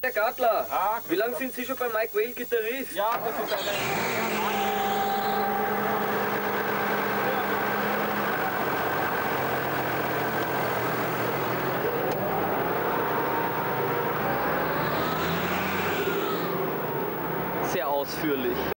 Herr Gartler, Ja, wie lange sind Sie schon bei Mike Whale Gitarrist? Ja, das ist eine... Sehr ausführlich.